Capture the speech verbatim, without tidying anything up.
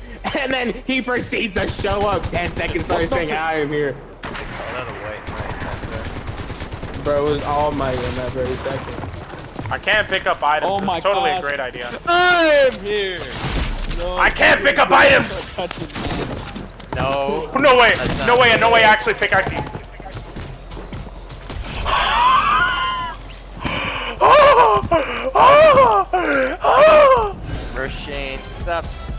And then he proceeds to show up ten seconds later saying, I am here. Bro, it was all might in that very second. I can't pick up items. Oh my it's totally gosh. a great idea. I'm here. No, I can't pick up items. No. No way. No way. No way. Actually, pickaxe. First Shane, stop